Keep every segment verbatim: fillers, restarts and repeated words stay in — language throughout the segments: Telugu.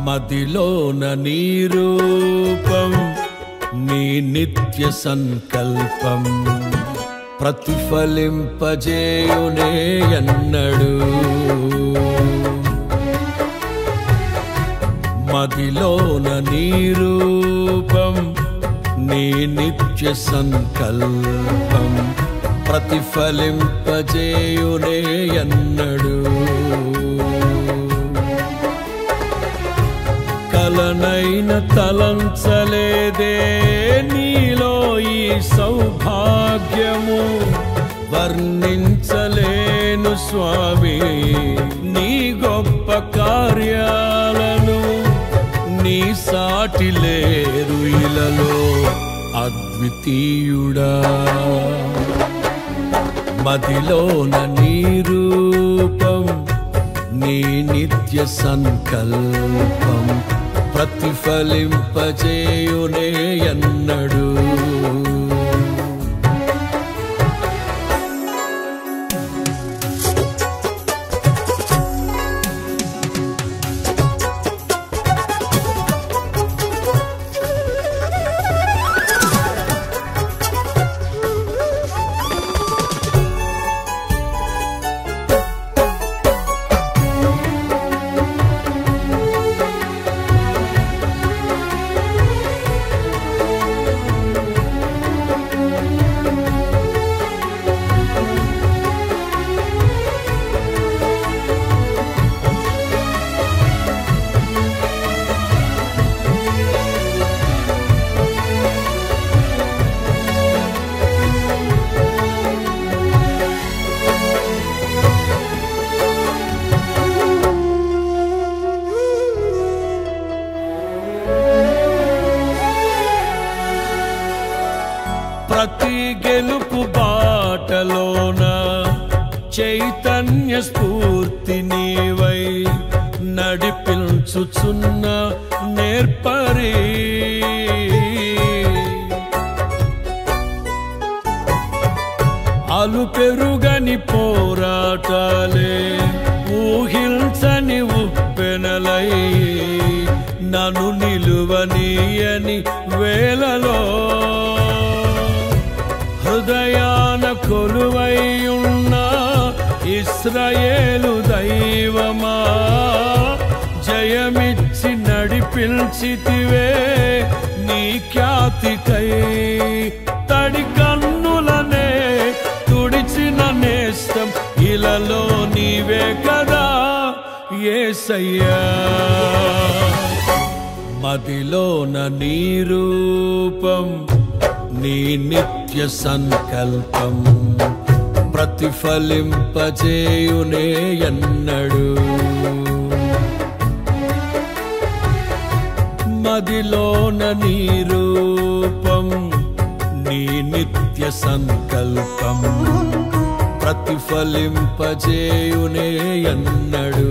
మదిలోన నీ రూపం నీ నిత్య సంకల్పం ప్రతిఫలింపజేయునే ఎన్నడు మదిలోన నీ రూపం నీ నిత్య సంకల్పం ప్రతిఫలింపజేయునే ఎన్నడు కలనైన తలంచలేదే నీలో ఈ సౌభాగ్యము వర్ణించలేను స్వామి నీ గొప్ప కార్యాలను నీ సాటి లేరు ఇలలో అద్వితీయుడా మదిలోన నీ రూపం నీ నిత్య సంకల్పం ప్రతిఫలింపజేయునే ఎన్నడు ప్రతి గెలుపు బాటలోన చైతన్య స్ఫూర్తి నీవై నడిపించుచున్న నేర్పరి అలు పెరుగని పోరాటాలే ఊహించని ఉప్పెనలై నన్ను నిలువనీయని వేళలో హృదయాన కొలువైయున్న ఇశ్రాయేలు దైవమా జయమిచ్చి నడిపించితివే నీ ఖ్యాతికై తడి కన్నులనే తుడిచిన నేస్తం ఇలలో నీవే కదా యేసయ్యా మదిలోన నీ రూపం నీ నిత్య సంకల్పం ప్రతిఫలింపజేయునే ఎన్నడు మదిలోన నీ రూపం నీ నిత్య సంకల్పం ప్రతిఫలింపజేయునే ఎన్నడు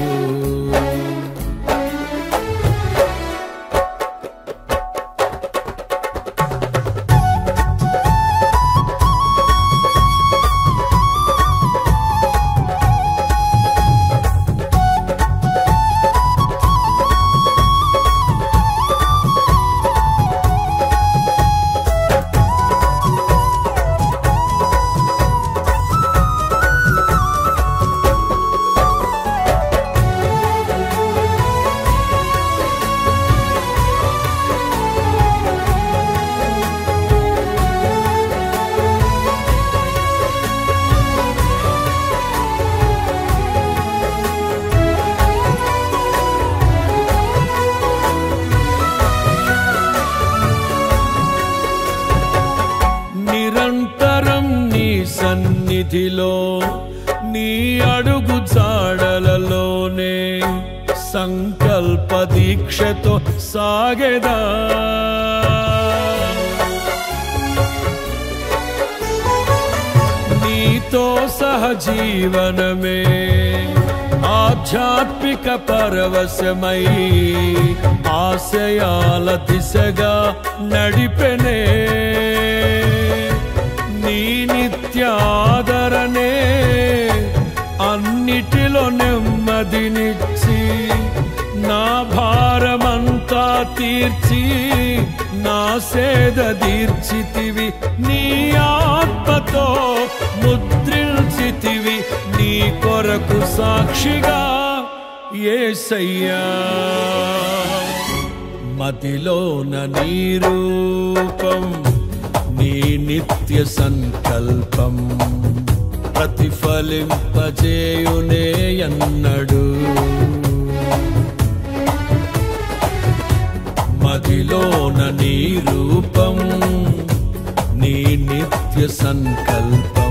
నిరంతరం నీ సన్నిధిలో నీ అడుగు జాడలలోనే సంకల్ప దీక్షతో సాగెదా నీతో సహజీవనమే ఆధ్యాత్మిక పరవశమై ఆశయాల దిశగా నడిపెనే నీ నిత్యాదరణే అన్నిటిలో నెమ్మదినిచ్చి నా భార్య తీర్చి నా సేద తీర్చితివి, నీ ఆత్మతో ముద్రించితివి, నీ కొరకు సాక్షిగా యేసయ్యా. మదిలోన నీ రూపం, నీ నిత్య సంకల్పం ప్రతిఫలింపజేయునే అన్నడు. మదిలోన నీ రూపం, నీ నిత్య సంకల్పం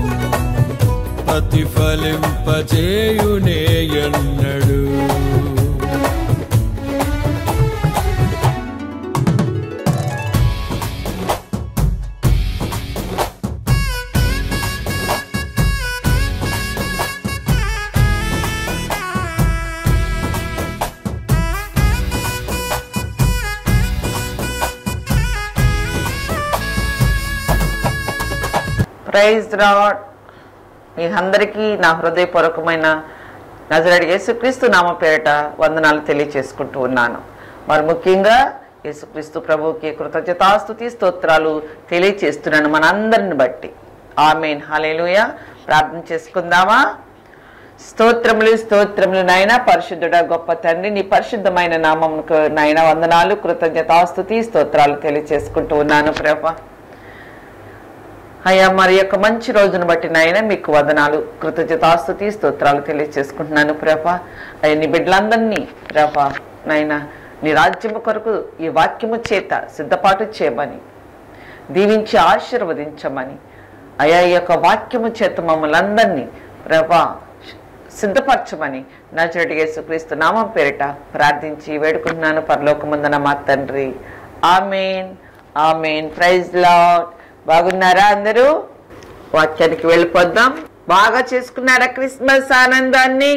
ప్రతిఫలింపజేయునే అన్నడు. Praise lord. మీ అందరికీ నా హృదయపూర్వకమైన నజరేయుడైన యేసుక్రీస్తు నామ పేరిట వందనాలు తెలియచేసుకుంటూ ఉన్నాను. మరి ముఖ్యంగా యేసుక్రీస్తు ప్రభువుకి కృతజ్ఞతాస్తుతి స్తోత్రాలు తెలియచేస్తున్నాను మనందరిని బట్టి. ఆమేన్, హల్లెలూయా. ప్రార్థన చేసుకుందామా? స్తోత్రములు స్తోత్రములు నాయన పరిశుద్ధుడా గొప్ప తండ్రి, నీ పరిశుద్ధమైన నామమునకు నాయన వందనాలు కృతజ్ఞతాస్తుతి స్తోత్రాలు తెలియచేసుకుంటూ ఉన్నాను ప్రభా. అయ్యా, మరి యొక్క మంచి రోజును బట్టి నాయన మీకు వదనాలు కృతజ్ఞతాస్తుతి స్తోత్రాలు తెలియచేసుకుంటున్నాను ప్రభా. అయ్యా, నీ బిడ్డలందరినీ ప్రభా నాయన నీ రాజ్యము కొరకు ఈ వాక్యము చేత సిద్ధపాటు చేయమని, దీవించి ఆశీర్వదించమని, అయ్యా ఈ యొక్క వాక్యము చేత మమ్మల్ని అందరినీ ప్రభా సిద్ధపరచమని నజరేయుడైన యేసుక్రీస్తు నామం పేరిట ప్రార్థించి వేడుకుంటున్నాను పరలోకమందున మా తండ్రి. ఆమేన్, ఆమేన్. Praise Lord. బాగున్నారా అందరూ? వాక్యానికి వెళ్ళిపోద్దాం. బాగా చేసుకున్నారా క్రిస్మస్ ఆనందాన్ని?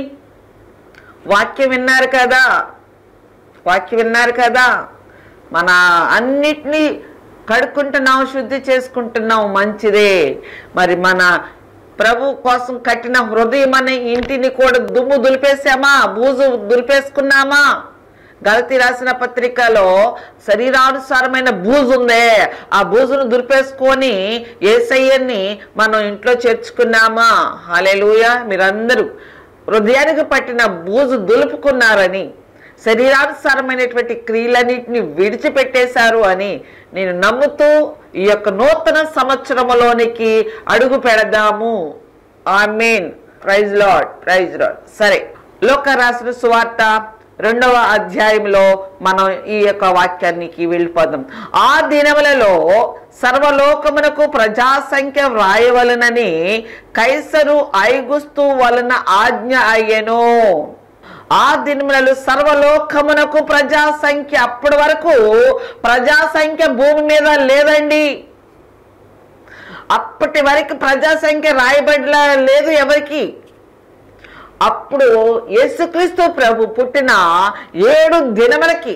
వాక్యం విన్నారు కదా, వాక్యం విన్నారు కదా. మన అన్నిటినీ కడుక్కుంటున్నాం, శుద్ధి చేసుకుంటున్నాం, మంచిదే. మరి మన ప్రభు కోసం కట్టిన హృదయం అనే ఇంటిని కూడా దుమ్ము దులిపేసామా, బూజు దులిపేసుకున్నామా? గలతీ రాసిన పత్రికలో శరీరానుసారమైన బూజు ఉందే, ఆ బూజును దులిపేసుకొని యేసయ్యని మనం ఇంట్లో చేర్చుకున్నామా? హల్లెలూయా. మీరందరూ హృదయానికి పట్టిన బూజు దులుపుకున్నారని, శరీరానుసారమైనటువంటి క్రియలన్నింటినీ విడిచిపెట్టేశారు అని నేను నమ్ముతూ ఈ యొక్క నూతన సంవత్సరంలోనికి అడుగు పెడదాము. ఆమేన్. Praise Lord, praise Lord. సరే, లోక రాసిన సువార్త రెండవ అధ్యాయంలో మనం ఈ యొక్క వాక్యానికి వెళ్ళిపోదాం. ఆ దినములలో సర్వలోకమునకు ప్రజాసంఖ్య వ్రాయవలనని కైసరు ఐగుస్తు వలన ఆజ్ఞ అయ్యెను. ఆ దినములలో సర్వలోకమునకు ప్రజాసంఖ్య, అప్పటి వరకు ప్రజాసంఖ్య భూమి మీద లేదండి. అప్పటి వరకు ప్రజాసంఖ్య రాయబడిన లేదు ఎవరికి. అప్పుడు యేసుక్రీస్తు ప్రభు పుట్టిన ఏడు దినములకి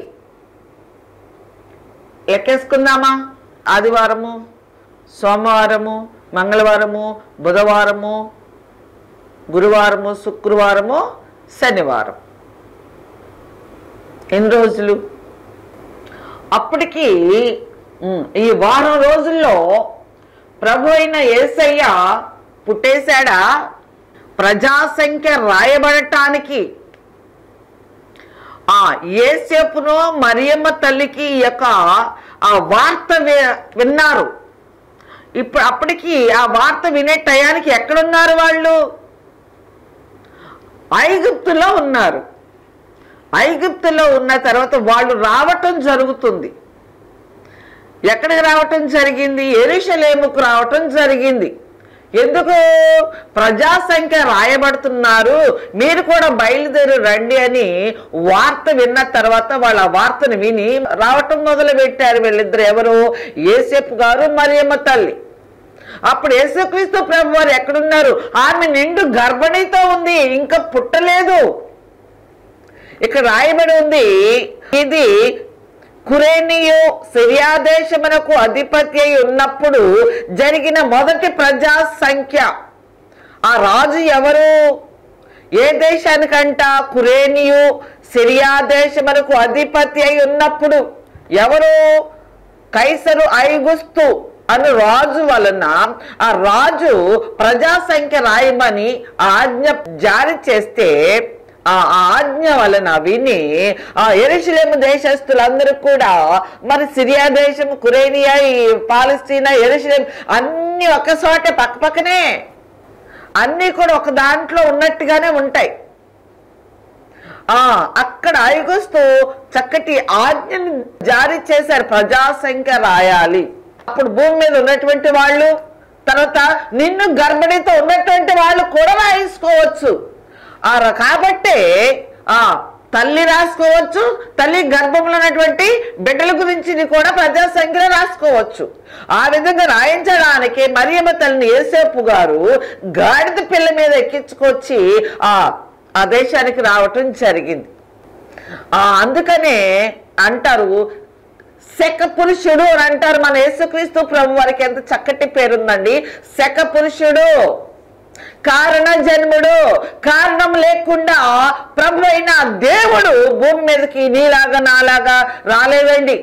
లెక్కేసుకుందామా? ఆదివారము, సోమవారము, మంగళవారము, బుధవారము, గురువారము, శుక్రవారము, శనివారం. ఎన్ని రోజులు? అప్పటికి ఈ వారం రోజుల్లో ప్రభు అయిన యేసయ్య పుట్టేశాడా? ప్రజాసంఖ్య రాయబడటానికి ఆ యేసేపును మరియమ్మ తల్లికి ఈ యొక్క ఆ వార్త విన్నారు. ఇప్పుడు అప్పటికి ఆ వార్త వినే టయానికి ఎక్కడున్నారు వాళ్ళు? ఐగుప్తులో ఉన్నారు. ఐగుప్తులో ఉన్న తర్వాత వాళ్ళు రావటం జరుగుతుంది. ఎక్కడికి రావటం జరిగింది? యెరూషలేముకు రావటం జరిగింది. ఎందుకు? ప్రజాసంఖ్య రాయబడుతున్నారు, మీరు కూడా బయలుదేరి రండి అని వార్త విన్న తర్వాత వాళ్ళ వార్తను విని రావటం మొదలు పెట్టారు వీళ్ళిద్దరు. ఎవరు? యేసేపు గారు, మరియమ్మ తల్లి. అప్పుడు యేసుక్రీస్తు ప్రభు వారు ఎక్కడున్నారు? ఆమె నిండు గర్భిణీతో ఉంది, ఇంకా పుట్టలేదు. ఇక్కడ రాయబడి ఉంది, ఇది కురేనియు సిరియా దేశమునకు అధిపతి అయి ఉన్నప్పుడు జరిగిన మొదటి ప్రజా సంఖ్య. ఆ రాజు ఎవరు? ఏ దేశానికంట? కురేనియు సిరియా దేశమునకు అధిపతి అయి ఉన్నప్పుడు. ఎవరు? కైసరు ఐగుస్తు అను రాజు వలన ఆ రాజు ప్రజా సంఖ్య రాయమని ఆజ్ఞ జారీ చేస్తే ఆ ఆజ్ఞ వలన విని ఆ యెరూషలేము దేశస్తులందరూ కూడా, మరి సిరియా దేశం, కురేనియా, ఈ పాలస్తీనా, యెరూషలేం అన్ని ఒక చోటే పక్క పక్కనే, అన్ని కూడా ఒక దాంట్లో ఉన్నట్టుగానే ఉంటాయి. ఆ అక్కడ ఐగుస్తు చక్కటి ఆజ్ఞను జారీ చేశారు, ప్రజా సంఖ్య రాయాలి. అప్పుడు భూమి మీద ఉన్నటువంటి వాళ్ళు, తర్వాత నిన్ను గర్భిణితో ఉన్నటువంటి వాళ్ళు కూడా రాయించుకోవచ్చు. ఆ కాబట్టే ఆ తల్లి రాసుకోవచ్చు, తల్లి గర్భంలో ఉన్నటువంటి బిడ్డల గురించి కూడా ప్రజా సంఖ్యలో రాసుకోవచ్చు. ఆ విధంగా రాయించడానికి మరియమ్మ తల్లిని యేసేపు గారు గాడిద పిల్ల మీద ఎక్కించుకొచ్చి ఆ ఆ దేశానికి రావటం జరిగింది. ఆ అందుకనే అంటారు శక పురుషుడు అని అంటారు. మన యేసుక్రీస్తు ప్రభు వారికి ఎంత చక్కటి పేరుందండి, శక పురుషుడు, కారణ జన్ముడు. కారణం లేకుండా ప్రభు అయిన దేవుడు భూమి మీదకి నీలాగా నాలాగా రాలేదండి.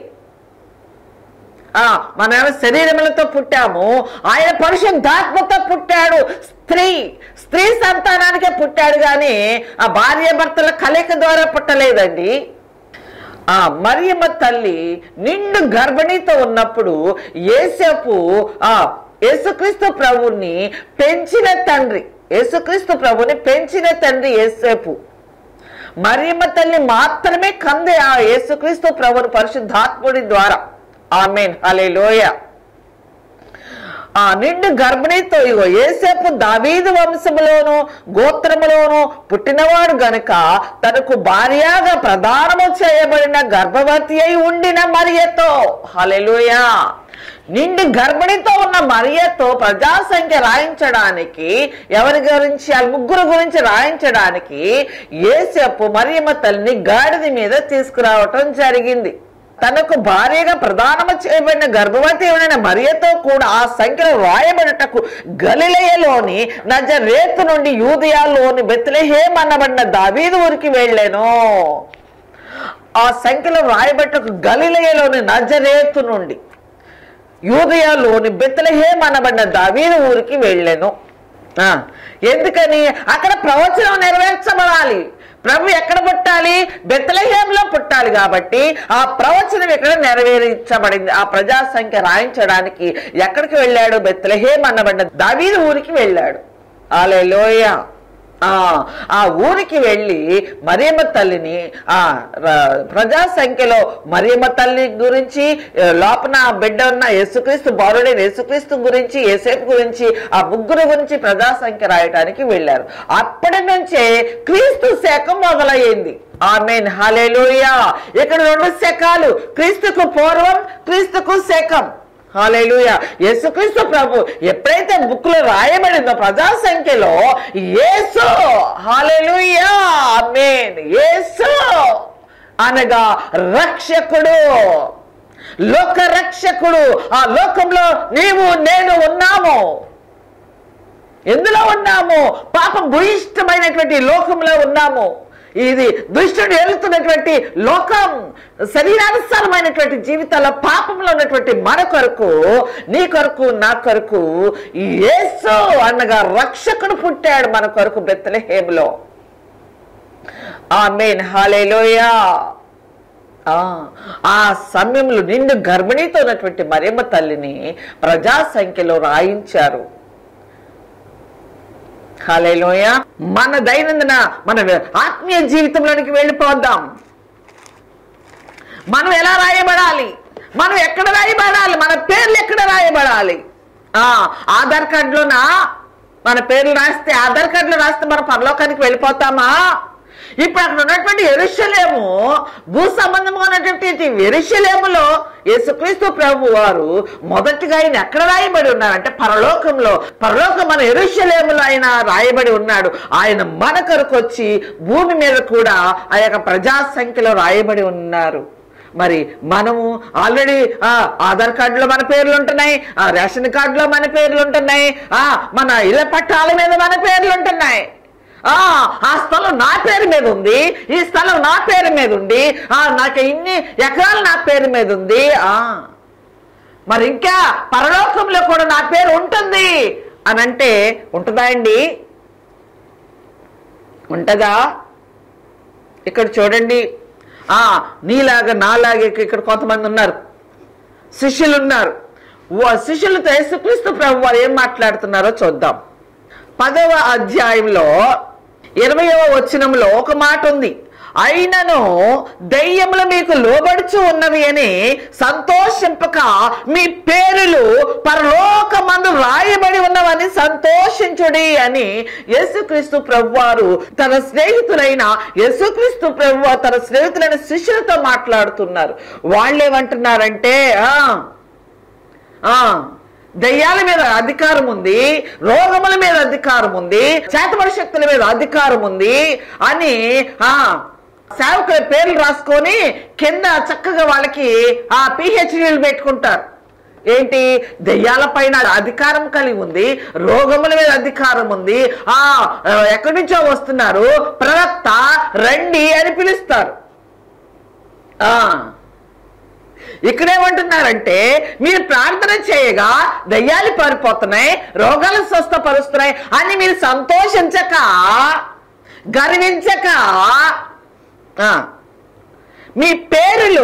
ఆ మన శరీరములతో పుట్టాము, ఆయన పరిశుద్ధాత్మతో పుట్టాడు. స్త్రీ స్త్రీ సంతానానికే పుట్టాడు గాని ఆ భార్య భర్తల కలయిక ద్వారా పుట్టలేదండి. ఆ మరియమ్మ తల్లి నిండు గర్భిణితో ఉన్నప్పుడు యేసేపు ఆ యేసుక్రీస్తు ప్రభుని పెంచిన తండ్రి, యేసుక్రీస్తు ప్రభుని పెంచిన తండ్రి యేసేపు. మరియమ్మ తల్లి మాత్రమే కంది ఆ యేసుక్రీస్తు ప్రభుని పరిశుద్ధాత్ముడి ద్వారా. ఆమేన్, హల్లెలూయా. ఆ నిండు గర్భిణితో ఇగో యేసేపు దావీదు వంశములోను గోత్రములోను పుట్టినవాడు గనుక తనకు భార్యగా ప్రదానము చేయబడిన గర్భవతి అయి ఉండిన మరియతో, హల్లెలూయా, నిండు గర్భిణితో ఉన్న మరియతో ప్రజా సంఖ్య రాయించడానికి, ఎవరి గురించి? ఆ ముగ్గురు గురించి రాయించడానికి యేసేపు మరియమ్మ తల్లిని గాడిద మీద తీసుకురావటం జరిగింది. తనకు భార్యగా ప్రదానము చేయబడిన గర్భవతి అయిన మరియతో కూడా ఆ సంఖ్యలో రాయబడటకు గలిలయలోని నజరేతు నుండి యూదయలోని బెత్లెహేము అనబడిన దావీదు ఊరికి వెళ్ళాను. ఆ సంఖ్యలో రాయబడటకు గలిలయలోని నజరేతు నుండి యూదయలోని బెత్లెహేము అనబడిన దావీదు ఊరికి వెళ్ళాను. ఎందుకని? అక్కడ ప్రవచనం నెరవేర్చబడాలి. ప్రభు ఎక్కడ పుట్టాలి? బెత్లెహేములో పుట్టాలి. కాబట్టి ఆ ప్రవచనం ఎక్కడ నెరవేర్చబడింది. ఆ ప్రజా సంఖ్య రాయించడానికి ఎక్కడికి వెళ్ళాడు? బెత్లెహేము అన్నబడ్డ దావీదు ఊరికి వెళ్ళాడు. హల్లెలూయా. ఆ ఆ ఊరికి వెళ్ళి మరియమ్మ తల్లిని ఆ ప్రజా సంఖ్యలో మరియమ్మ తల్లి గురించి, లోపల బిడ్డ ఉన్న యేసుక్రీస్తు బాలుడైన యేసుక్రీస్తు గురించి, యేసేపు గురించి, ఆ ముగ్గురు గురించి ప్రజా సంఖ్య రాయడానికి వెళ్ళారు. అప్పటి నుంచే క్రీస్తు శకం మొదలయ్యింది. ఆమేన్, హల్లెలూయా. ఇక్కడ రెండు శకాలు, క్రీస్తుకు పూర్వం, క్రీస్తుకు శకం. హల్లెలూయా. యేసుక్రీస్తు ప్రభు ఎప్పుడైతే బుక్ లో రాయబడిందో ప్రజా సంఖ్యలో యేసు, హల్లెలూయా, ఆమేన్, యేసు అనగా రక్షకుడు, లోక రక్షకుడు. ఆ లోకంలో నీవు నేను ఉన్నాము. ఎందులో ఉన్నాము? పాపం భూయిష్టమైనటువంటి లోకంలో ఉన్నాము. ఇది దుష్టుడు వెళ్తున్నటువంటి లోకం, శరీరానుసారమైనటువంటి జీవితాల్లో పాపంలో ఉన్నటువంటి మన కొరకు, నీ కొరకు, నా కొరకు యేసు అనగా రక్షకుడు పుట్టాడు మన కొరకు బెత్లెహేములో. ఆమేన్, హల్లెలూయా. ఆ సమయంలో నిండు గర్భిణితో ఉన్నటువంటి మరియమ్మ తల్లిని ప్రజా సంఖ్యలో రాయించారు. హల్లెలూయా. మన దైనందిన మన ఆత్మీయ జీవితంలోనికి వెళ్ళిపోద్దాం. మనం ఎలా రాయబడాలి? మనం ఎక్కడ రాయబడాలి? మన పేర్లు ఎక్కడ రాయబడాలి? ఆ ఆధార్ కార్డులోనా మన పేర్లు రాస్తే, ఆధార్ కార్డులో రాస్తే మనం పరలోకానికి వెళ్ళిపోతామా? ఇప్పుడు అక్కడ ఉన్నటువంటి యెరూషలేము, భూ సంబంధంగా ఉన్నటువంటి యెరూషలేములో యేసుక్రీస్తు ప్రభు వారు మొదటిగా ఆయన ఎక్కడ రాయబడి ఉన్నారంటే పరలోకంలో. పరలోకం మన యెరూషలేములో ఆయన రాయబడి ఉన్నాడు. ఆయన మన కొరకు వచ్చి భూమి మీద కూడా ఆ యొక్క ప్రజా సంఖ్యలో రాయబడి ఉన్నారు. మరి మనము ఆల్రెడీ ఆ ఆధార్ కార్డులో మన పేర్లు ఉంటున్నాయి, ఆ రేషన్ కార్డులో మన పేర్లు ఉంటున్నాయి, ఆ మన ఇళ్ల పట్టాల మీద మన పేర్లు ఉంటున్నాయి. ఆ ఆ స్థలం నా పేరు మీద ఉంది, ఈ స్థలం నా పేరు మీద ఉంది, ఆ నాకు ఇన్ని ఎకరాలు నా పేరు మీద ఉంది. ఆ మరి ఇంకా పరలోకంలో కూడా నా పేరు ఉంటుంది అని అంటే ఉంటుందా అండి? ఉంటుందా? ఇక్కడ చూడండి, ఆ నీలాగా నాలాగే ఇక్కడ కొంతమంది ఉన్నారు, శిష్యులు ఉన్నారు. శిష్యులతో యేసుక్రీస్తు ప్రభు వారు ఏం మాట్లాడుతున్నారో చూద్దాం. పదవ అధ్యాయంలో ఇరవయవ వచనంలో ఒక మాట ఉంది, అయినను దెయ్యములు మీకు లోబడుచు ఉన్నవి అని సంతోషింపక మీ పేరులు పరలోకమందు రాయబడి ఉన్నవని సంతోషించుడి అని యేసుక్రీస్తు ప్రభువారు తన స్నేహితులైన యేసుక్రీస్తు ప్రభు తన స్నేహితులైన శిష్యులతో మాట్లాడుతున్నారు. వాళ్ళేమంటున్నారంటే ఆ ఆ దయ్యాల మీద అధికారం ఉంది, రోగముల మీద అధికారం ఉంది, చేతబడి శక్తుల మీద అధికారం ఉంది అని ఆ సేవకుల పేర్లు రాసుకొని కింద చక్కగా వాళ్ళకి ఆ పిహెచ్డీలు పెట్టుకుంటారు. ఏంటి? దెయ్యాల పైన అధికారం కలిగి ఉంది, రోగముల మీద అధికారం ఉంది, ఆ ఎక్కడి నుంచో వస్తున్నారు, ప్రవక్త రండి అని పిలుస్తారు. ఆ ఇక్కడేమంటున్నారంటే మీరు ప్రార్థన చేయగా దయ్యాలు పారిపోతున్నాయి, రోగాలు స్వస్థపరుస్తున్నాయి అని మీరు సంతోషించక గర్వించక మీ పేరులు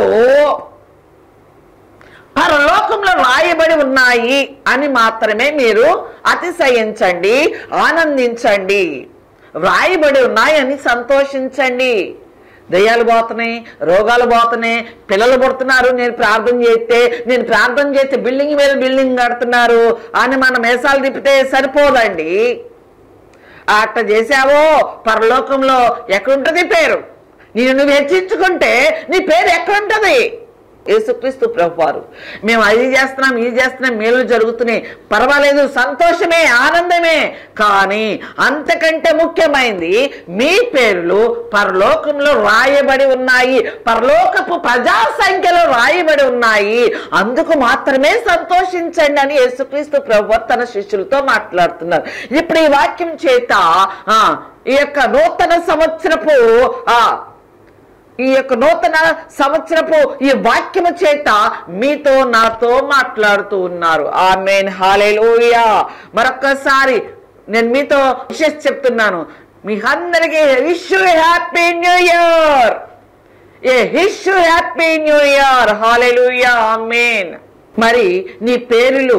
పరలోకంలో రాయబడి ఉన్నాయి అని మాత్రమే మీరు అతిశయించండి, ఆనందించండి. రాయబడి ఉన్నాయని సంతోషించండి. దయ్యాలు పోతున్నాయి, రోగాలు పోతున్నాయి, పిల్లలు పుడుతున్నారు, నేను ప్రార్థన చేస్తే నేను ప్రార్థన చేస్తే బిల్డింగ్ మీద బిల్డింగ్ కడుతున్నారు అని మనం మేసాలు తిప్పితే సరిపోదండి. అట్ట చేసావో పరలోకంలో ఎక్కడుంటది పేరు? నేను నువ్వు హెచ్చించుకుంటే నీ పేరు ఎక్కడుంటది? యేసుక్రీస్తు ప్రభువారు మేము అది చేస్తున్నాం, ఇది చేస్తున్నాం, మేలు జరుగుతున్నాయి, పర్వాలేదు, సంతోషమే, ఆనందమే, కానీ అంతకంటే ముఖ్యమైనది మీ పేర్లు పరలోకంలో రాయబడి ఉన్నాయి, పరలోకపు ప్రజా సంఖ్యలో రాయబడి ఉన్నాయి, అందుకు మాత్రమే సంతోషించండి అని యేసుక్రీస్తు ప్రభువారు తన శిష్యులతో మాట్లాడుతున్నారు. ఇప్పుడు ఈ వాక్యం చేత ఆ ఈ యొక్క నూతన సంవత్సరపు ఆ ఈ యొక్క నూతన సంవత్సరపు ఈ వాక్యము చేత మీతో నాతో మాట్లాడుతూ ఉన్నారు. ఆమేన్, హల్లెలూయా. మరొక్కసారి నేను మీతో విషయం చెప్తున్నాను, మీ అందరికీ wish you happy new year, ఏ wish you happy new year. హల్లెలూయా, ఆమేన్. మరి నీ పేర్లు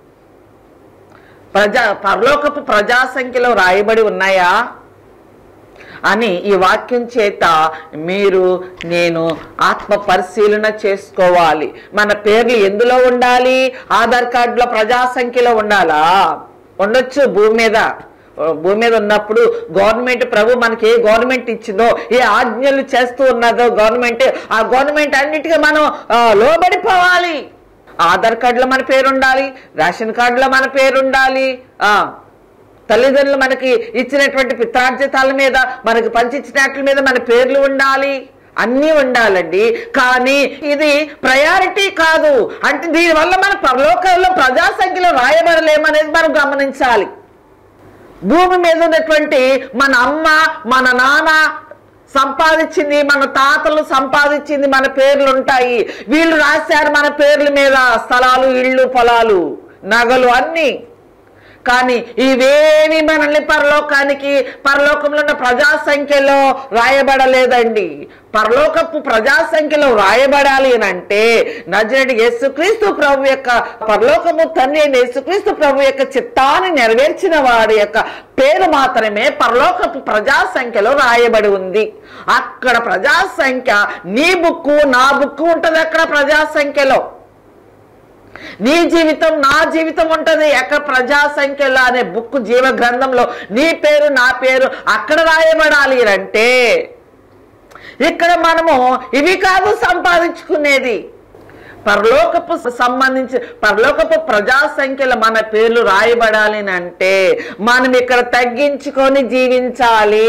ప్రజా పరలోకపు ప్రజా సంఖ్యలో రాయబడి ఉన్నాయా అని ఈ వాక్యం చేత మీరు నేను ఆత్మ పరిశీలన చేసుకోవాలి. మన పేర్లు ఎందులో ఉండాలి? ఆధార్ కార్డులో ప్రజా సంఖ్యలో ఉండాలా? ఉండొచ్చు. భూమి మీద భూమి మీద ఉన్నప్పుడు గవర్నమెంట్ ప్రభు మనకి ఏ గవర్నమెంట్ ఇచ్చిందో, ఏ ఆజ్ఞలు చేస్తూ ఉన్నదో గవర్నమెంట్, ఆ గవర్నమెంట్ అన్నిటికీ మనం లోబడిపోవాలి. ఆధార్ కార్డులో మన పేరు ఉండాలి, రేషన్ కార్డులో మన పేరు ఉండాలి, ఆ తల్లిదండ్రులు మనకి ఇచ్చినటువంటి పిత్రార్జితాల మీద, మనకి పంచిచ్చినట్ల మీద మన పేర్లు ఉండాలి, అన్నీ ఉండాలండి. కానీ ఇది ప్రయారిటీ కాదు. అంటే దీనివల్ల మన పరలోకంలో ప్రజా సంఖ్యలో రాయబడలేమనేది మనం గమనించాలి. భూమి మీద ఉన్నటువంటి మన అమ్మ, మన నాన్న సంపాదించింది, మన తాతలు సంపాదించింది మన పేర్లు ఉంటాయి. వీళ్ళు రాశారు మన పేర్ల మీద స్థలాలు, ఇళ్ళు, పొలాలు, నగలు అన్నీ. కానీ ఇవేమి మనల్ని పరలోకానికి, పరలోకంలో ఉన్న ప్రజా సంఖ్యలో రాయబడలేదండి. పరలోకపు ప్రజా సంఖ్యలో రాయబడాలి అని అంటే నజరేయుడు యేసుక్రీస్తు ప్రభు యొక్క పరలోకము తండ్రి అయిన యేసుక్రీస్తు ప్రభు యొక్క చిత్తాన్ని నెరవేర్చిన వాడి యొక్క పేరు మాత్రమే పరలోకపు ప్రజా సంఖ్యలో రాయబడి ఉంది. అక్కడ ప్రజా సంఖ్య నీ బుక్కు, నా బుక్కు ఉంటది అక్కడ ప్రజా సంఖ్యలో. నీ జీవితం, నా జీవితం ఉంటది అక్కడ ప్రజా సంఖ్యలో అనే బుక్, జీవ గ్రంథంలో నీ పేరు, నా పేరు అక్కడ రాయబడాలి అంటే ఇక్కడ మనము ఇవి కాదు సంపాదించుకునేది. పరలోకపు సంబంధించి పరలోకపు ప్రజా సంఖ్యలో మన పేర్లు రాయబడాలి అంటే మనం ఇక్కడ తగ్గించుకొని జీవించాలి.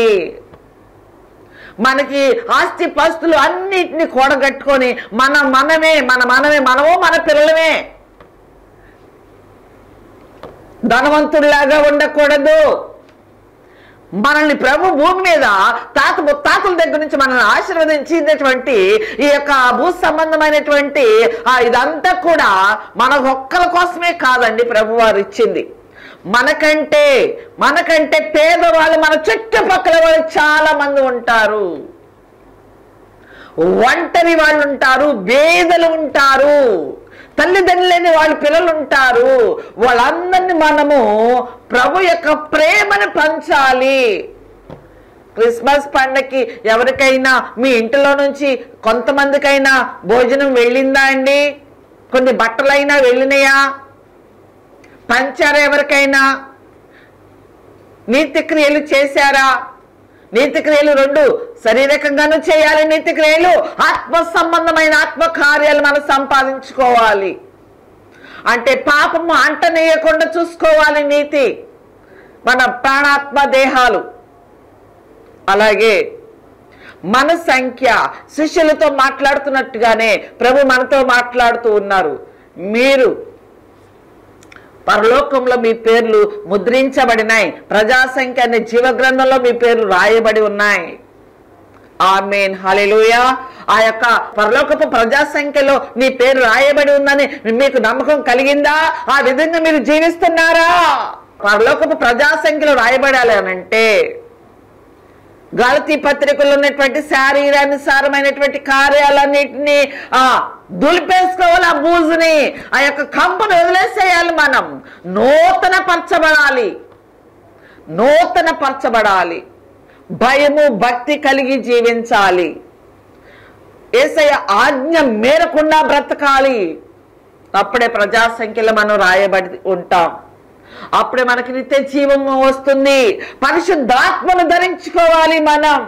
మనకి ఆస్తి పాస్తులు అన్నిటిని కూడగట్టుకొని మన మనమే మన మనమే మనము మన పిల్లలమే. ధనవంతుల్లాగా ఉండకూడదు, మనల్ని ప్రభు భూమి మీద తాత ముత్తాతల దగ్గర నుంచి మనల్ని ఆశీర్వదించినటువంటి ఈ యొక్క భూ సంబంధమైనటువంటి ఇదంతా కూడా మన ఒక్కల కోసమే కాదండి ప్రభు వారు ఇచ్చింది. మనకంటే మనకంటే పేదవాళ్ళు మన చుట్టుపక్కల వాళ్ళు చాలా మంది ఉంటారు. ఒంటరి వాళ్ళు ఉంటారు, బేదలు ఉంటారు, తల్లిదండ్రులు లేని వాళ్ళ పిల్లలు ఉంటారు. వాళ్ళందరినీ మనము ప్రభు యొక్క ప్రేమను పంచాలి. క్రిస్మస్ పండగకి ఎవరికైనా మీ ఇంటిలో నుంచి కొంతమందికైనా భోజనం వెళ్ళిందా అండి? కొన్ని బట్టలైనా వెళ్ళినాయా? పంచారా? ఎవరికైనా నీతి క్రియలు చేశారా? నీతి క్రియలు రెండు శారీరకంగానూ చేయాలి. నీతి క్రియలు ఆత్మ సంబంధమైన ఆత్మ కార్యాలు మనం సంపాదించుకోవాలి. అంటే పాపము అంటనేయకుండా చూసుకోవాలి నీతి, మన ప్రాణాత్మ దేహాలు. అలాగే మన సంఖ్య శిష్యులతో మాట్లాడుతున్నట్టుగానే ప్రభు మనతో మాట్లాడుతూ ఉన్నారు. మీరు పరలోకంలో మీ పేర్లు ముద్రించబడినాయి, ప్రజాసంఖ్య అనే జీవగ్రంథంలో మీ పేర్లు రాయబడి ఉన్నాయి. ఆమేన్, హల్లెలూయా. ఆ యొక్క పరలోకపు ప్రజాసంఖ్యలో నీ పేరు రాయబడి ఉందని మీకు నమ్మకం కలిగిందా? ఆ విధంగా మీరు జీవిస్తున్నారా? పరలోకపు ప్రజాసంఖ్యలో రాయబడాలి అనంటే గలతీ పత్రికలో ఉన్నటువంటి శారీరానుసారమైనటువంటి కార్యాలన్నింటినీ ఆ దులిపేసుకోవాలి. ఆ బూజుని, ఆ యొక్క కంపను వదిలేసేయాలి. మనం నూతన పరచబడాలి, నూతన పరచబడాలి. భయము భక్తి కలిగి జీవించాలి. యేసయ్య ఆజ్ఞ మేరకుండా బ్రతకాలి. అప్పుడే ప్రజాసంఖ్యలో మనం రాయబడి ఉంటాం. అప్పుడే మనకి నిత్య జీవము వస్తుంది. పరిశుద్ధాత్మను ధరించుకోవాలి మనం.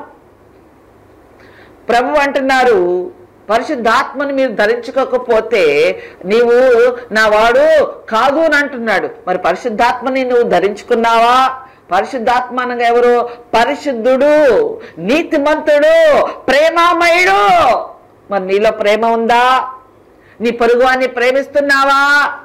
ప్రభు అంటున్నారు, పరిశుద్ధాత్మను మీరు ధరించుకోకపోతే నీవు నా వాడు కాదు అని అంటున్నాడు. మరి పరిశుద్ధాత్మని నువ్వు ధరించుకున్నావా? పరిశుద్ధాత్మ అనగా ఎవరు? పరిశుద్ధుడు, నీతిమంతుడు, ప్రేమామయుడు. మరి నీలో ప్రేమ ఉందా? నీ పొరుగువాన్ని ప్రేమిస్తున్నావా?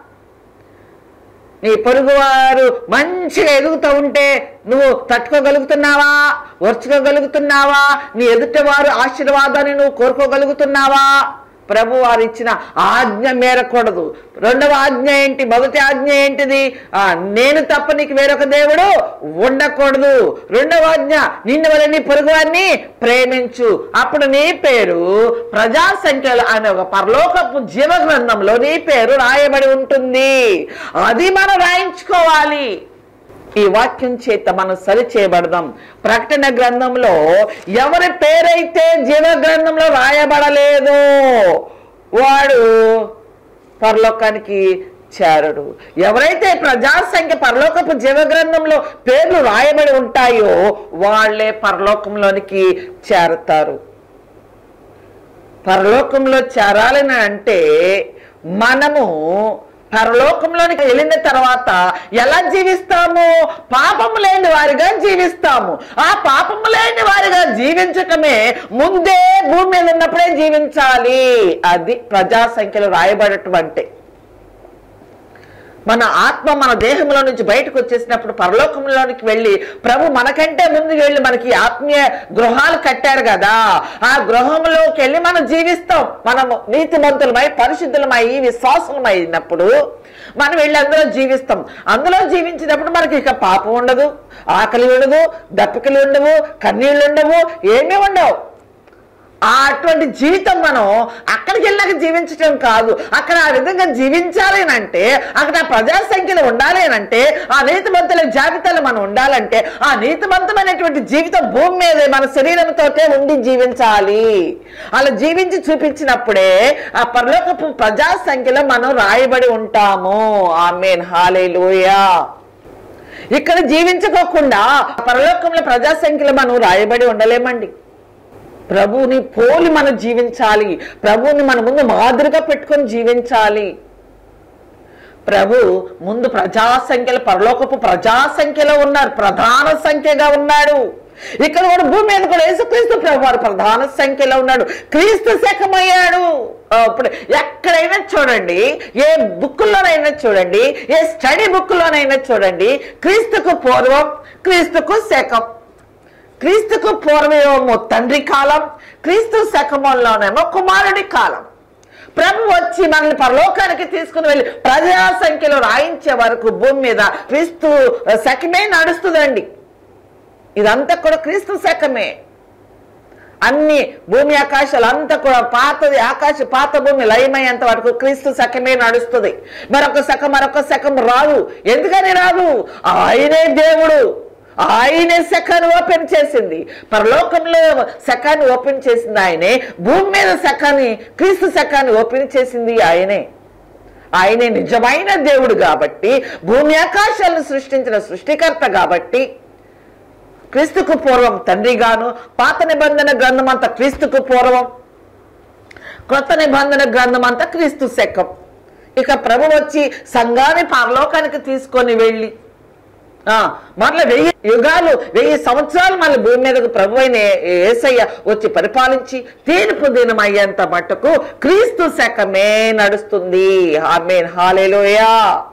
నీ పొరుగువారు మంచిగా ఎదుగుతూ ఉంటే నువ్వు తట్టుకోగలుగుతున్నావా? ఓర్చుకోగలుగుతున్నావా? నీ ఎదుటి వారు ఆశీర్వాదాన్ని నువ్వు కోరుకోగలుగుతున్నావా? ప్రభు వారు ఇచ్చిన ఆజ్ఞ మేరకూడదు. రెండవ ఆజ్ఞ ఏంటి? మొదటి ఆజ్ఞ ఏంటిది? ఆ నేను తప్ప నీకు వేరొక దేవుడు ఉండకూడదు. రెండవ ఆజ్ఞ, నిన్ను వల్ల నీ పొరుగువాన్ని ప్రేమించు. అప్పుడు నీ పేరు ప్రజా సంఖ్యలో అనే ఒక పరలోకపు జీవ గ్రంథంలో నీ పేరు రాయబడి ఉంటుంది. అది మనం రాయించుకోవాలి. ఈ వాక్యం చేత మనం సరి చేయబడదాం. ప్రకటన గ్రంథంలో ఎవరి పేరైతే జీవ గ్రంథంలో రాయబడలేదో వాడు పరలోకానికి చేరడు. ఎవరైతే ప్రజాసంఖ్య పరలోకపు జీవ గ్రంథంలో పేర్లు రాయబడి ఉంటాయో వాళ్ళే పరలోకంలోనికి చేరతారు. పరలోకంలో చేరాలని అంటే మనము పరలోకంలోనికి వెళ్ళిన తర్వాత ఎలా జీవిస్తాము? పాపము లేని వారిగా జీవిస్తాము. ఆ పాపము లేని వారిగా జీవించటమే ముందే భూమి మీద ఉన్నప్పుడే జీవించాలి. అది ప్రజాసంఖ్యలో రాయబడటం అంటే. మన ఆత్మ మన దేహంలో నుంచి బయటకు వచ్చేసినప్పుడు పరలోకంలోనికి వెళ్ళి ప్రభు మనకంటే ముందుకు వెళ్ళి మనకి ఆత్మీయ గృహాలు కట్టారు కదా, ఆ గృహంలోకి వెళ్ళి మనం జీవిస్తాం. మనము నీతిమంతులమై పరిశుద్ధులమై విశ్వాసులమైనప్పుడు మనం వెళ్ళి అందులో జీవిస్తాం. అందులో జీవించినప్పుడు మనకి ఇక పాపం ఉండదు, ఆకలి ఉండదు, దప్పికలు ఉండవు, కన్నీళ్ళు ఉండవు, ఏమీ ఉండవు. అటువంటి జీవితం మనం అక్కడికి వెళ్ళాక జీవించటం కాదు. అక్కడ ఆ విధంగా జీవించాలి అంటే, అక్కడ ప్రజాసంఖ్యలు ఉండాలి అంటే, ఆ నీతిమంతుల జాబితాలో మనం ఉండాలంటే ఆ నీతిమంతమైనటువంటి జీవితం భూమి మీద మన శరీరంతోటే ఉండి జీవించాలి. అలా జీవించి చూపించినప్పుడే ఆ పరలోకపు ప్రజాసంఖ్యలో మనం రాయబడి ఉంటాము. ఆమేన్, హల్లెలూయా. ఇక్కడ జీవించుకోకుండా పరలోకంలో ప్రజాసంఖ్యలో మనం రాయబడి ఉండలేమండి. ప్రభువుని పోలి మనం జీవించాలి. ప్రభువుని మన ముందు మాదిరిగా పెట్టుకొని జీవించాలి. ప్రభు ముందు ప్రజాసంఖ్యలో పరలోకపు ప్రజాసంఖ్యలో ఉన్నారు, ప్రధాన సంఖ్యగా ఉన్నాడు. ఇక్కడ కూడా భూమి మీద కూడా యేసుక్రీస్తు ప్రభు వారు ప్రధాన సంఖ్యలో ఉన్నాడు. క్రీస్తు శకమయ్యాడు. ఇప్పుడు ఎక్కడైనా చూడండి, ఏ బుక్కుల్లోనైనా చూడండి, ఏ స్టడీ బుక్ లోనైనా చూడండి, క్రీస్తుకు పూర్వం, క్రీస్తుకు శకం, క్రీస్తుకు పూర్వమేమో తండ్రి కాలం, క్రీస్తు శకమంలోనేమో కుమారుడి కాలం. ప్రభు వచ్చి మనల్ని పరలోకానికి తీసుకుని వెళ్ళి ప్రజా సంఖ్యలో రాయించే వరకు భూమి మీద క్రీస్తు శకమే నడుస్తుందండి. ఇదంతా కూడా క్రీస్తు శకమే. అన్ని భూమి ఆకాశాలు అంతా కూడా పాతది ఆకాశ పాత భూమి లయమయ్యేంత వరకు క్రీస్తు శకమే నడుస్తుంది. మరొక శకం మరొక శకం రాదు. ఎందుకని రాదు? ఆయనే దేవుడు, ఆయనే శకాన్ని ఓపెన్ చేసింది. పరలోకంలో శకాన్ని ఓపెన్ చేసింది ఆయనే, భూమి మీద శకాన్ని క్రీస్తు శకాన్ని ఓపెన్ చేసింది ఆయనే. ఆయనే నిజమైన దేవుడు కాబట్టి, భూమి ఆకాశాలను సృష్టించిన సృష్టికర్త కాబట్టి, క్రీస్తుకు పూర్వం తండ్రిగాను, పాత నిబంధన గ్రంథం అంతా క్రీస్తుకు పూర్వం, కొత్త నిబంధన గ్రంథం అంతా క్రీస్తు శకం. ఇక ప్రభు వచ్చి సంఘాన్ని పరలోకానికి తీసుకొని వెళ్ళి మరలా వెయ్యి యుగాలు వెయ్యి సంవత్సరాలు మళ్ళీ భూమి మీదకు ప్రభు అయిన యేసయ్య వచ్చి పరిపాలించి తీర్పు దినం అయ్యేంత మట్టుకు క్రీస్తు శకమే నడుస్తుంది. ఆమేన్, హల్లెలూయా.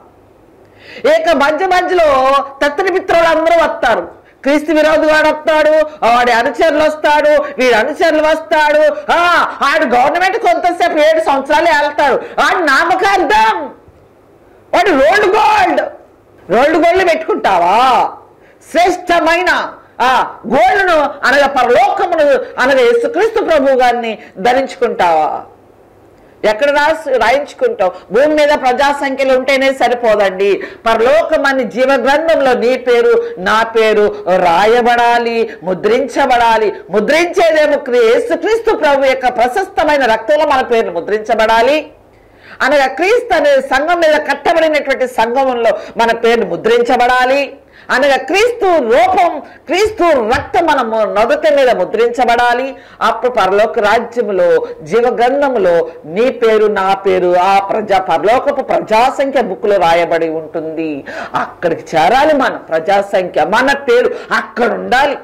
ఇక మధ్య మధ్యలో తత్తిని మిత్రులు అందరూ వస్తారు. క్రీస్తు విరోధి వాడు వస్తాడు, వాడి అనుచరులు వస్తాడు, వీడి అనుచరులు వస్తాడు. ఆ ఆడు గవర్నమెంట్ కొంతసేపు ఏడు సంవత్సరాలు వెళ్తాడు. ఆడు నామకార్థం, వాడు రోల్డ్ గోల్డ్ రోల్డ్ గోల్డ్ పెట్టుకుంటావా? శ్రేష్టమైన ఆ గోల్డ్ను అనగా పరలోకమును అనగా యేసుక్రీస్తు ప్రభు గారిని ధరించుకుంటావా? ఎక్కడ రాసి రాయించుకుంటావు? భూమి మీద ప్రజా సంఖ్యలు ఉంటేనే సరిపోదండి. పరలోకమని జీవ గ్రంథంలో నీ పేరు నా పేరు రాయబడాలి, ముద్రించబడాలి. ముద్రించేదేమో యేసుక్రీస్తు ప్రభు యొక్క ప్రశస్తమైన రక్తంలో మన పేరు ముద్రించబడాలి. అనగా క్రీస్తు అనే సంఘం మీద కట్టబడినటువంటి సంఘంలో మన పేరు ముద్రించబడాలి. అనగా క్రీస్తు రూపం, క్రీస్తు రక్తం మన నొదటి మీద ముద్రించబడాలి. అప్పుడు పరలోక రాజ్యములో జీవ గ్రంథములో నీ పేరు నా పేరు ఆ ప్రజా పరలోకపు ప్రజా సంఖ్య బుక్లో రాయబడి ఉంటుంది. అక్కడికి చేరాలి. మన ప్రజా సంఖ్య మన పేరు అక్కడ ఉండాలి.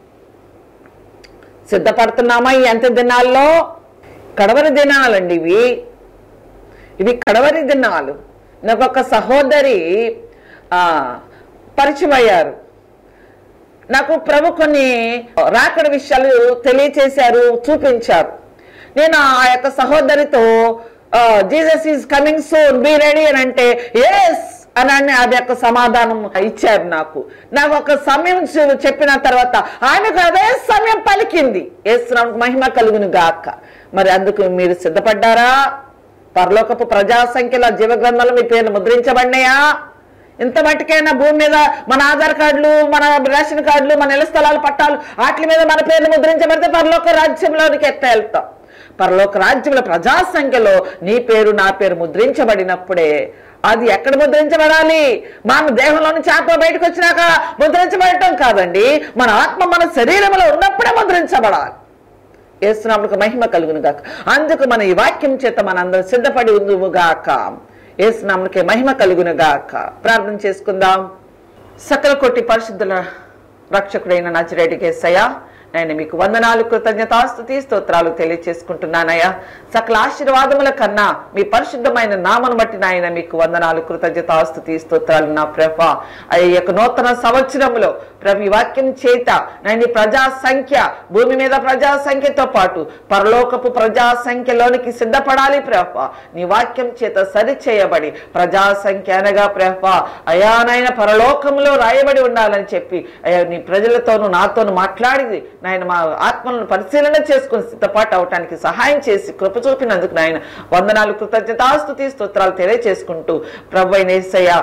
సిద్ధపడుతున్నామా? ఈ అంత్య దినాల్లో కడవరి దినాలండి ఇవి ఇవి కడవరి దినాలు. నాకు ఒక సహోదరి ఆ పరిచయం అయ్యారు. నాకు ప్రభు కొన్ని రాకడ విషయాలు తెలియచేశారు, చూపించారు. నేను ఆ యొక్క సహోదరితో Jesus is coming soon, be ready అని అంటే ఎస్ అని అది యొక్క సమాధానం ఇచ్చారు. నాకు నాకు ఒక సమయం చెప్పిన తర్వాత ఆయనకు అదే సమయం పలికింది. యేసునామమునకు మహిమ కలుగును గాక. మరి అందుకు మీరు సిద్ధపడ్డారా? పరలోకపు ప్రజా సంఖ్యలో జీవ గ్రంథాలు మీ పేర్లు ముద్రించబడినాయా? ఇంత మట్టుకైనా భూమి మీద మన ఆధార్ కార్డులు, మన రేషన్ కార్డులు, మన ఇళ్ల స్థలాలు, పట్టాలు వాటి మీద మన పేర్లు ముద్రించబడితే పరలోక రాజ్యంలోనికి ఎట్ట వెళ్తాం? పరలోక రాజ్యంలో ప్రజా సంఖ్యలో నీ పేరు నా పేరు ముద్రించబడినప్పుడే అది ఎక్కడ ముద్రించబడాలి? మన దేహంలో నుంచి ఆత్మ బయటకు వచ్చినాక ముద్రించబడటం కాదండి, మన ఆత్మ మన శరీరంలో ఉన్నప్పుడే ముద్రించబడాలి. యేసునామమునకు మహిమ కలుగును గాక. అందుకు మన ఈ వాక్యం చేత మనందరం సిద్ధపడి ఉందుము గాక. యేసునామమునకే మహిమ కలుగును గాక. ప్రార్థన చేసుకుందాం. సకల కోటి పరిశుద్ధుల రక్షకుడైన నజరేయుడైన యేసయ్యా, నేను మీకు వందనాలు, కృతజ్ఞతాస్తుతి స్తోత్రాలు తెలియచేసుకుంటున్నానయ్యా. సకల ఆశీర్వాదముల కన్నా మీ పరిశుద్ధమైన నామను బట్టి నాయన మీకు వందనాలు, కృతజ్ఞతాస్తుతి స్తోత్రాలు. నా ప్రభా, ఆ యొక్క నూతన సంవత్సరంలో ప్రభు వాక్యం చేత నేను ప్రజా సంఖ్య, భూమి మీద ప్రజా సంఖ్యతో పాటు పరలోకపు ప్రజా సంఖ్యలోనికి సిద్ధపడాలి ప్రభా. నీ వాక్యం చేత సరిచేయబడి ప్రజా సంఖ్య అనగా ప్రభా అయానైన పరలోకంలో రాయబడి ఉండాలని చెప్పి అయ్యా నీ ప్రజలతోనూ నాతోనూ మాట్లాడింది నాయన. మా ఆత్మలను పరిశీలన చేసుకుని సిద్ధపాటు అవటానికి సహాయం చేసి కృప చూపినందుకు నాయన వందనాలు, కృతజ్ఞతాస్తుతి స్తోత్రాలు తెలియచేసుకుంటూ ప్రభు అయిన యేసయ్య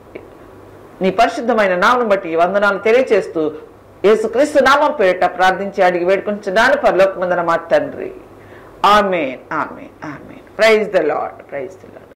నీ పరిశుద్ధమైన నామను బట్టి వందనాలు తెలియచేస్తూ యేసుక్రీస్తు నామం పేరిట ప్రార్థించి అడిగి వేడుకుంటున్నాను పరలోకమందున మా తండ్రి. ఆమేన్, ఆమేన్, ఆమేన్. Praise the Lord, praise the lord.